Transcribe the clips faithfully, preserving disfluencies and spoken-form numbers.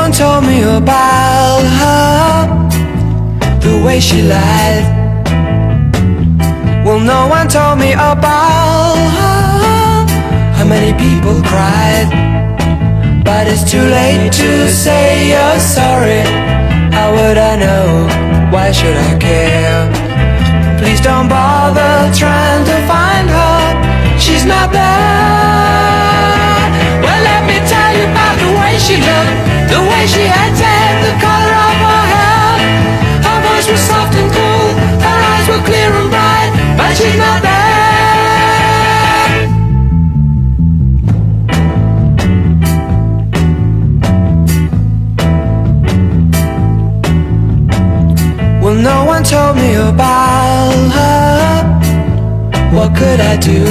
one told me about her, the way she lied. Well, no one told me about her, how many people cried. But it's too late to say you're sorry. How would I know? Why should I care? Please don't bother trying to find her, she's not there. Well, let me tell you about the way she looked, the way she acted, the color of her hair. Her voice was soft and cool, her eyes were clear and bright, but she's not there. Well, no one told me about her, what could I do?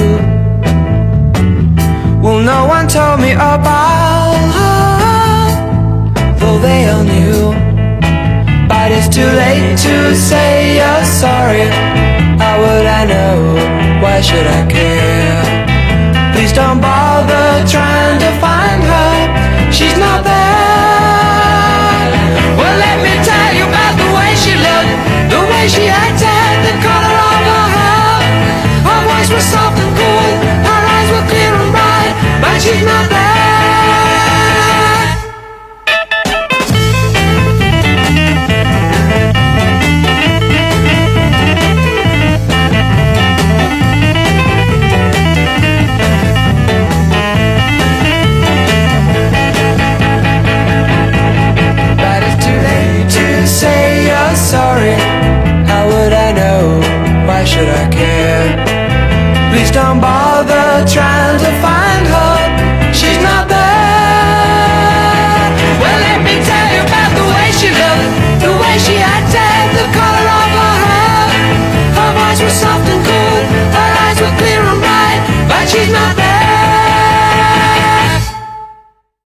Well, no one told me about her, though they all knew. But it's too late to say you're sorry. How would I know? Why should I care? Please don't bother trying to find her, she's not there. Well, let me tell you about the way she looked, the way she acted, the color of her hair. Her voice was soft and cool, her eyes were clear and bright, but she's not there. But it's too late to say you're sorry. How would I know? Why should I care? Please don't bother trying to find her, she's not there. Well, let me tell you about the way she looked, the way she